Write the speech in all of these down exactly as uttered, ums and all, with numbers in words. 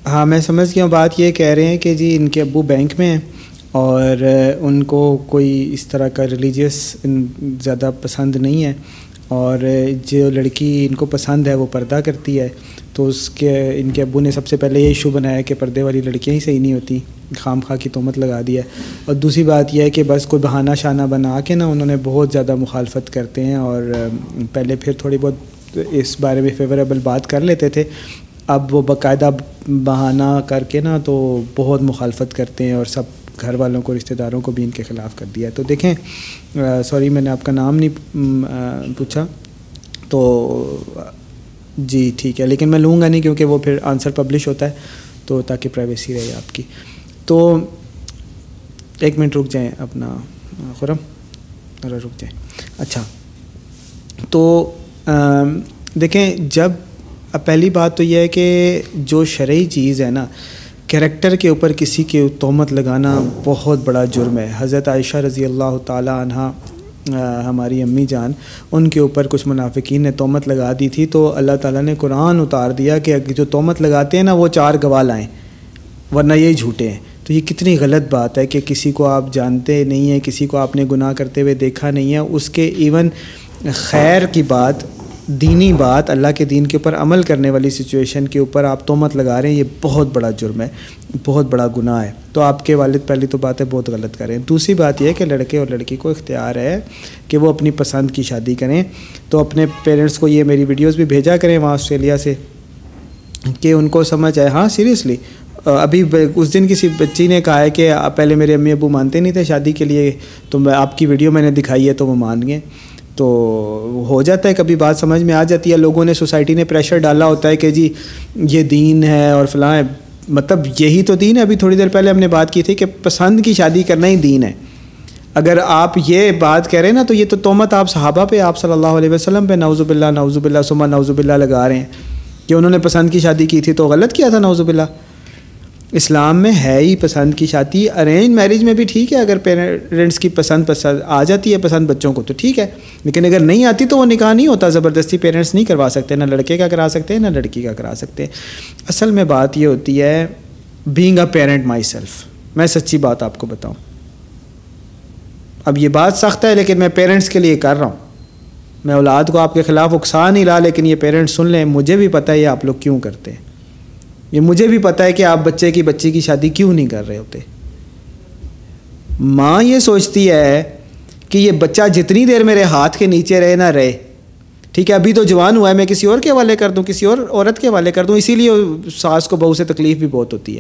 ہاں میں سمجھ گیا ہوں. بات یہ کہہ رہے ہیں کہ جی ان کے ابو بینک میں ہیں اور ان کو کوئی اس طرح کا ریلیجیس زیادہ پسند نہیں ہے, اور جو لڑکی ان کو پسند ہے وہ پردہ کرتی ہے, تو اس کے ان کے ابو نے سب سے پہلے یہ ایشو بنایا کہ پردے والی لڑکیاں ہی صحیح نہیں ہوتی, خام خواہ کی تہمت لگا دی ہے. اور دوسری بات یہ ہے کہ بس کوئی بہانہ شانہ بنا کے نا انہوں نے بہت زیادہ مخالفت کرتے ہیں, اور پہلے پھر تھوڑی بہت اس بارے میں فیوریبل بات کر لیتے تھے, اب وہ باقاعدہ بہانہ کر کے نا تو بہت مخالفت کرتے ہیں, اور سب گھر والوں کو رشتہ داروں کو بھی ان کے خلاف کر دیا ہے. تو دیکھیں, سوری میں نے آپ کا نام نہیں پوچھا تو جی ٹھیک ہے, لیکن میں لوں گا نہیں کیونکہ وہ پھر آنسر پبلش ہوتا ہے, تو تاکہ پرائیویسی رہے آپ کی. تو ایک منٹ رک جائیں اپنا خرم, ذرا رک جائیں. اچھا تو دیکھیں, جب پہلی بات تو یہ ہے کہ جو شرعی چیز ہے نا, کریکٹر کے اوپر کسی کے تہمت لگانا بہت بڑا جرم ہے. حضرت عائشہ رضی اللہ تعالی عنہا ہماری امی جان, ان کے اوپر کچھ منافقین نے تہمت لگا دی تھی, تو اللہ تعالیٰ نے قرآن اتار دیا کہ جو تہمت لگاتے ہیں نا وہ چار گواہ لائیں ورنہ یہی جھوٹے ہیں. تو یہ کتنی غلط بات ہے کہ کسی کو آپ جانتے نہیں ہیں, کسی کو آپ نے گناہ کرتے ہوئے دیکھا نہیں ہے, اس کے ایون خیر کی بات, دینی بات, اللہ کے دین کے اوپر عمل کرنے والی سچویشن کے اوپر آپ تہمت لگا رہے ہیں, یہ بہت بڑا جرم ہے, بہت بڑا گناہ ہے. تو آپ کے والد پہلی تو باتیں بہت غلط کریں. دوسری بات یہ ہے کہ لڑکے اور لڑکی کو اختیار ہے کہ وہ اپنی پسند کی شادی کریں. تو اپنے پیرنٹس کو یہ میری ویڈیوز بھی بھیجا کریں وہاں آسٹریلیا سے, کہ ان کو سمجھ آئے. ہاں سیریسلی, ابھی اس دن کسی بچی نے کہا ہے کہ پہلے میرے امی ابو مانتے نہیں تھے شادی کے لیے, تو میں آپ کی ویڈیو میں نے دکھائی ہے تو وہ مان گئے. تو ہو جاتا ہے کبھی بات سمجھ میں آ جاتی ہے, لوگوں نے سوسائٹی نے پریشر ڈالا ہوتا ہے کہ جی یہ دین ہے اور فلاں ہے, مطلب یہی تو دین ہے. ابھی تھوڑی دیر پہلے ہم نے بات کی تھی کہ پسند کی شادی کرنا ہی دین ہے. اگر آپ یہ بات کہہ رہے ہیں نا, تو یہ تو تہمت آپ صحابہ پہ, آپ صلی اللہ علیہ وسلم پہ نعوذ باللہ نعوذ باللہ ثم نعوذ باللہ لگا رہے ہیں کہ انہوں نے پسند کی شادی کی تھی تو غلط کیا تھا. نعوذ باللہ, اسلام میں ہے ہی پسند کی شادی. ارینج میرج میں بھی ٹھیک ہے, اگر پیرنٹس کی پسند پسند آ جاتی ہے پسند بچوں کو تو ٹھیک ہے, لیکن اگر نہیں آتی تو وہ نکاح نہیں ہوتا. زبردستی پیرنٹس نہیں کروا سکتے, نہ لڑکے کا کرا سکتے نہ لڑکی کا کرا سکتے. اصل میں بات یہ ہوتی ہے, being a parent myself, میں سچی بات آپ کو بتاؤں, اب یہ بات سخت ہے لیکن میں پیرنٹس کے لیے کر رہا ہوں. میں اولاد کو آپ کے خلاف اکسا نہیں رہا, لیکن یہ پیرنٹس سن لیں, مجھے بھی پتہ ہے یہ آپ لوگ کیوں کرتے ہیں, یہ مجھے بھی پتہ ہے کہ آپ بچے کی بچی کی شادی کیوں نہیں کر رہے ہوتے. ماں یہ سوچتی ہے کہ یہ بچہ جتنی دیر میرے ہاتھ کے نیچے رہے نہ رہے, ٹھیک ہے, ابھی تو جوان ہوا ہے, میں کسی اور کے حوالے کر دوں, کسی اور عورت کے حوالے کر دوں. اسی لیے ساس کو بہو سے تکلیف بھی بہت ہوتی ہے.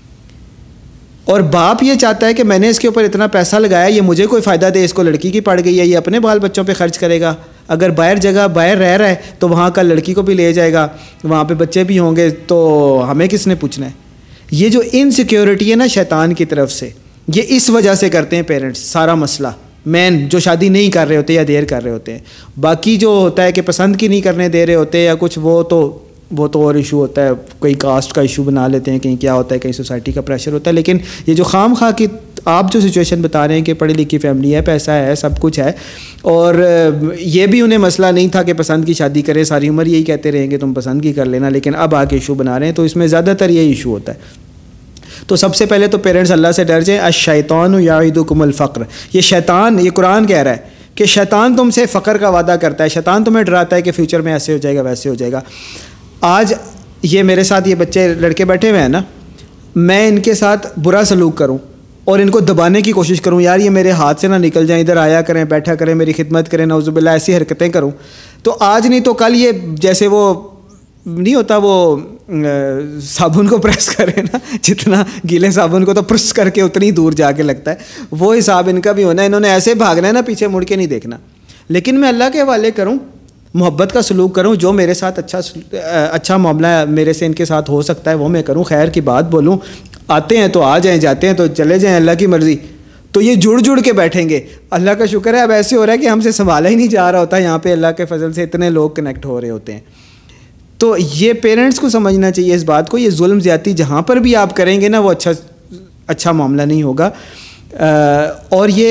اور باپ یہ چاہتا ہے کہ میں نے اس کے اوپر اتنا پیسہ لگایا, یہ مجھے کوئی فائدہ دے, اس کو لڑکی کی پڑ گئی ہے, یہ اپنے بال بچوں پہ خرچ کرے گا. اگر باہر جگہ باہر رہ رہا ہے تو وہاں کا لڑکی کو بھی لے جائے گا, وہاں پہ بچے بھی ہوں گے, تو ہمیں کس نے پوچھنا ہے. یہ جو انسیکیورٹی ہے نا شیطان کی طرف سے, یہ اس وجہ سے کرتے ہیں پیرنٹس سارا مسئلہ. مین جو شادی نہیں کر رہے ہوتے یا دیر کر رہے ہوتے ہیں, باقی جو ہوتا ہے کہ پسند کی نہیں کرنے دے رہے ہوتے یا کچھ, وہ تو وہ تو اور ایشو ہوتا ہے, کوئی کاسٹ کا ایشو بنا لیتے ہیں, کہیں کیا ہوتا ہے, کہیں سوسائٹی کا پریشر ہوتا ہے. لیکن یہ جو خام خواہ کی آپ جو سچویشن بتا رہے ہیں کہ پڑھی لکھی فیملی ہے, پیسہ ہے, سب کچھ ہے, اور یہ بھی انہیں مسئلہ نہیں تھا کہ پسند کی شادی کریں, ساری عمر یہی کہتے رہیں کہ تم پسند کی کر لینا, لیکن اب آ کے ایشو بنا رہے ہیں, تو اس میں زیادہ تر یہ ایشو ہوتا ہے. تو سب سے پہلے تو پیرنٹس اللہ سے ڈر جائیں. الشیطان یعدکم الفقر, یہ شیطان, یہ قرآن کہہ رہا ہے کہ شیطان تم سے فقر کا وعدہ کرتا ہے, شیطان تمہیں ڈراتا ہے کہ فیوچر میں ایسے ہو جائے گا ویسے ہو جائے گا. آج یہ میرے ساتھ یہ بچے لڑکے بیٹھے ہوئے ہیں نا, میں ان کے ساتھ برا سلوک کروں اور ان کو دبانے کی کوشش کروں, یار یہ میرے ہاتھ سے نہ نکل جائیں, ادھر آیا کریں, بیٹھا کریں, میری خدمت کریں, نعوذ باللہ ایسی حرکتیں کروں, تو آج نہیں تو کل یہ جیسے وہ نہیں ہوتا وہ صابن کو پریس کرے نا, جتنا گیلے صابن کو تو پریس کر کے اتنی دور جا کے لگتا ہے, وہ حساب ان کا بھی ہونا ہے. انہوں نے ایسے بھاگنا ہے نا, پیچھے مڑ کے نہیں دیکھنا. لیکن میں اللہ کے حوالے کروں, محبت کا سلوک کروں, جو میرے ساتھ اچھا اچھا معاملہ میرے سے ان کے ساتھ ہو سکتا ہے وہ میں کروں, خیر کی بات بولوں. آتے ہیں تو آ جائیں, جاتے ہیں تو چلے جائیں, اللہ کی مرضی. تو یہ جڑ جڑ کے بیٹھیں گے. اللہ کا شکر ہے اب ایسے ہو رہا ہے کہ ہم سے سنبھالا ہی نہیں جا رہا ہوتا, یہاں پہ اللہ کے فضل سے اتنے لوگ کنیکٹ ہو رہے ہوتے ہیں. تو یہ پیرنٹس کو سمجھنا چاہیے اس بات کو, یہ ظلم زیادتی جہاں پر بھی آپ کریں گے نا وہ اچھا اچھا معاملہ نہیں ہوگا. اور یہ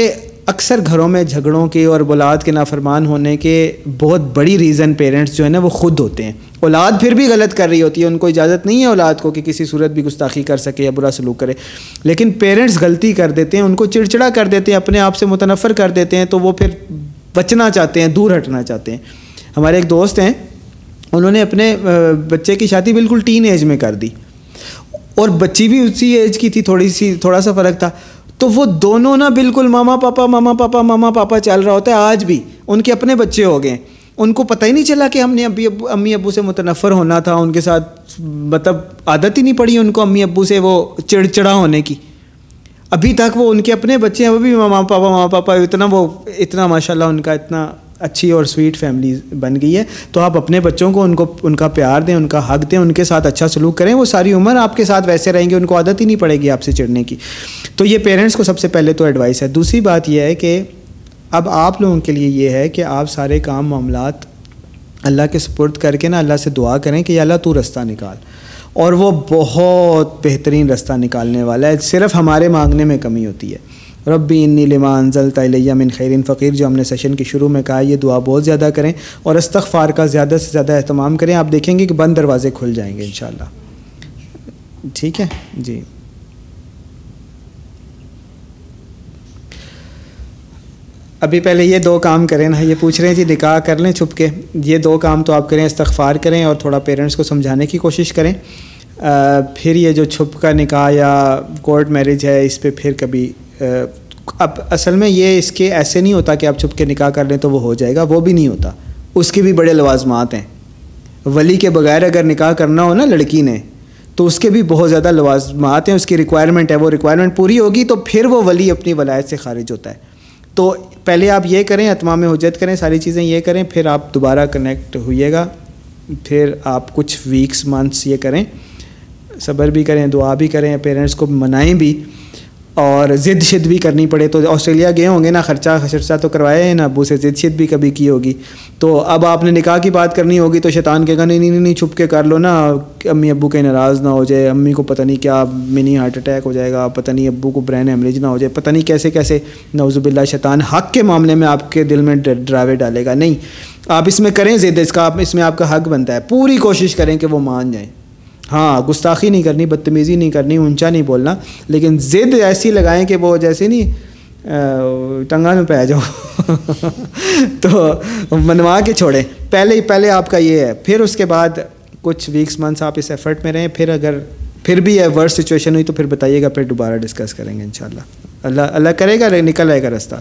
اکثر گھروں میں جھگڑوں کے اور اولاد کے نافرمان ہونے کے بہت بڑی ریزن پیرنٹس جو ہے نا وہ خود ہوتے ہیں. اولاد پھر بھی غلط کر رہی ہوتی ہے, ان کو اجازت نہیں ہے اولاد کو کہ کسی صورت بھی گستاخی کر سکے یا برا سلوک کرے, لیکن پیرنٹس غلطی کر دیتے ہیں, ان کو چڑچڑا کر دیتے ہیں, اپنے آپ سے متنفر کر دیتے ہیں, تو وہ پھر بچنا چاہتے ہیں, دور ہٹنا چاہتے ہیں. ہمارے ایک دوست ہیں, انہوں نے اپنے بچے کی شادی بالکل ٹین ایج میں کر دی, اور بچی بھی اسی ایج کی تھی, تھوڑی سی تھوڑا سا فرق تھا, تو وہ دونوں نا بالکل ماما پاپا ماما پاپا ماما پاپا چل رہا ہوتا ہے. آج بھی ان کے اپنے بچے ہو گئے, ان کو پتہ ہی نہیں چلا کہ ہم نے ابھی ابو امی ابو سے متنفر ہونا تھا, ان کے ساتھ مطلب عادت ہی نہیں پڑی ان کو امی ابو سے وہ چڑچڑا ہونے کی. ابھی تک وہ ان کے اپنے بچے ہیں, وہ بھی ماما پاپا ماما پاپا, اتنا وہ اتنا ماشاء اللہ ان کا اتنا اچھی اور سویٹ فیملی بن گئی ہے. تو آپ اپنے بچوں کو ان کو ان کا پیار دیں, ان کا حق دیں, ان کے ساتھ اچھا سلوک کریں, وہ ساری عمر آپ کے ساتھ ویسے رہیں گے, ان کو عادت ہی نہیں پڑے گی آپ سے چڑھنے کی. تو یہ پیرنٹس کو سب سے پہلے تو ایڈوائس ہے. دوسری بات یہ ہے کہ اب آپ لوگوں کے لیے یہ ہے کہ آپ سارے کام معاملات اللہ کے سپرد کر کے نا اللہ سے دعا کریں کہ یا اللہ تو رستہ نکال, اور وہ بہت بہترین رستہ نکالنے والا ہے. صرف ہمارے مانگنے میں کمی ہوتی ہے. ربی انی لما انزلت الی من خیر فقیر, جو ہم نے سیشن کے شروع میں کہا, یہ دعا بہت زیادہ کریں اور استغفار کا زیادہ سے زیادہ اہتمام کریں. آپ دیکھیں گے کہ بند دروازے کھل جائیں گے انشاءاللہ. ٹھیک ہے جی. ابھی پہلے یہ دو کام کریں نا, یہ پوچھ رہے ہیں جی نکاح کر لیں چھپ کے, یہ دو کام تو آپ کریں, استغفار کریں اور تھوڑا پیرنٹس کو سمجھانے کی کوشش کریں. پھر یہ جو چھپ کا نکاح یا کورٹ میرج ہے, اس پہ پھر کبھی اب اصل میں یہ اس کے ایسے نہیں ہوتا کہ آپ چھپ کے نکاح کر لیں تو وہ ہو جائے گا, وہ بھی نہیں ہوتا. اس کے بھی بڑے لوازمات ہیں. ولی کے بغیر اگر نکاح کرنا ہو نا لڑکی نے, تو اس کے بھی بہت زیادہ لوازمات ہیں, اس کی ریکوائرمنٹ ہے. وہ ریکوائرمنٹ پوری ہوگی تو پھر وہ ولی اپنی ولایت سے خارج ہوتا ہے. تو پہلے آپ یہ کریں, اتمام حجت کریں, ساری چیزیں یہ کریں, پھر آپ دوبارہ کنیکٹ ہوئیے گا. پھر آپ کچھ ویکس منتھس یہ کریں, صبر بھی کریں, دعا بھی کریں, پیرنٹس کو منائیں بھی, اور ضد شد بھی کرنی پڑے. تو آسٹریلیا گئے ہوں گے نا, خرچہ خرچہ تو کروایا ہے نا ابو سے, ضد شد بھی کبھی کی ہوگی. تو اب آپ نے نکاح کی بات کرنی ہوگی تو شیطان کہے گا نہیں نہیں نہیں چھپ کے کر لو نا, امی ابو کے ناراض نہ ہو جائے, امی کو پتہ نہیں کیا منی ہارٹ اٹیک ہو جائے گا, پتہ نہیں ابو کو برین ہیمریج نہ ہو جائے, پتہ نہیں کیسے کیسے نعوذ باللہ شیطان حق کے معاملے میں آپ کے دل میں ڈراوے ڈالے گا. نہیں, آپ اس میں کریں ضد, اس کا اس میں آپ کا حق بنتا ہے. پوری کوشش کریں کہ وہ مان جائیں. ہاں, گستاخی نہیں کرنی, بدتمیزی نہیں کرنی, اونچا نہیں بولنا, لیکن ضد ایسی لگائیں کہ وہ جیسے نہیں ٹنگا میں پہ جاؤ تو منوا کے چھوڑیں. پہلے ہی پہلے آپ کا یہ ہے. پھر اس کے بعد کچھ ویکس منتھس آپ اس ایفرٹ میں رہیں. پھر اگر پھر بھی ہے ورس سچویشن ہوئی تو پھر بتائیے گا, پھر دوبارہ ڈسکس کریں گے انشاءاللہ. اللہ اللہ کرے گا, نکل آئے گا راستہ,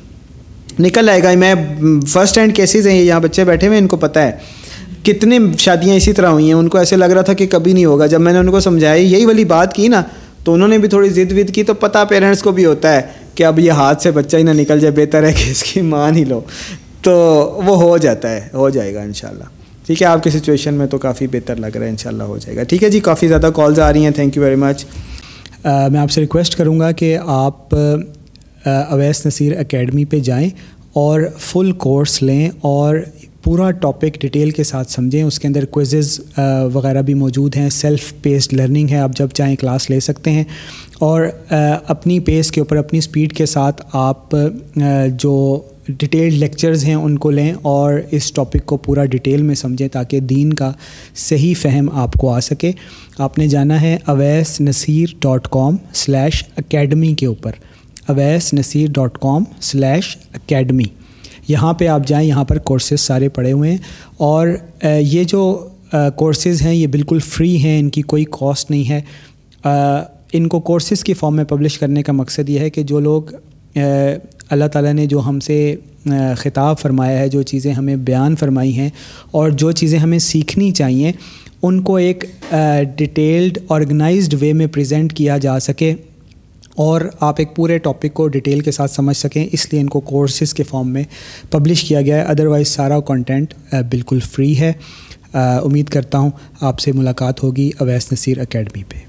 نکل آئے گا. میں فرسٹ ہینڈ کیسز ہیں, یہاں بچے بیٹھے ہوئے, ان کو پتہ ہے کتنے شادیاں اسی طرح ہوئی ہیں. ان کو ایسے لگ رہا تھا کہ کبھی نہیں ہوگا. جب میں نے ان کو سمجھائی یہی والی بات کی نا, تو انہوں نے بھی تھوڑی ضد ود کی. تو پتہ پیرنٹس کو بھی ہوتا ہے کہ اب یہ ہاتھ سے بچہ ہی نہ نکل جائے, بہتر ہے کہ اس کی مان ہی لو. تو وہ ہو جاتا ہے, ہو جائے گا انشاءاللہ. ٹھیک ہے, آپ کی سچویشن میں تو کافی بہتر لگ رہا ہے, انشاءاللہ ہو جائے گا. ٹھیک ہے جی, کافی زیادہ کالز آ رہی ہیں, تھینک یو ویری مچ. میں آپ سے ریکویسٹ کروں گا کہ آپ اویس نصیر اکیڈمی پہ جائیں اور فل کورس لیں اور پورا ٹاپک ڈیٹیل کے ساتھ سمجھیں. اس کے اندر کوئزز وغیرہ بھی موجود ہیں, سیلف پیسڈ لرننگ ہے, آپ جب چاہیں کلاس لے سکتے ہیں, اور اپنی پیس کے اوپر اپنی سپیڈ کے ساتھ آپ جو ڈیٹیلڈ لیکچرز ہیں ان کو لیں اور اس ٹاپک کو پورا ڈیٹیل میں سمجھیں تاکہ دین کا صحیح فہم آپ کو آ سکے. آپ نے جانا ہے Awais Naseer dot com slash academy کے اوپر, Awais Naseer dot com slash academy. یہاں پہ آپ جائیں, یہاں پر کورسز سارے پڑے ہوئے ہیں, اور یہ جو کورسز ہیں یہ بالکل فری ہیں, ان کی کوئی کاسٹ نہیں ہے. ان کو کورسز کی فارم میں پبلش کرنے کا مقصد یہ ہے کہ جو لوگ اللہ تعالیٰ نے جو ہم سے خطاب فرمایا ہے, جو چیزیں ہمیں بیان فرمائی ہیں اور جو چیزیں ہمیں سیکھنی چاہیے, ان کو ایک ڈیٹیلڈ آرگنائزڈ وے میں پریزنٹ کیا جا سکے اور آپ ایک پورے ٹاپک کو ڈیٹیل کے ساتھ سمجھ سکیں. اس لیے ان کو کورسز کے فارم میں پبلش کیا گیا ہے, ادروائز سارا کنٹینٹ بالکل فری ہے. امید کرتا ہوں آپ سے ملاقات ہوگی اویس نصیر اکیڈمی پہ.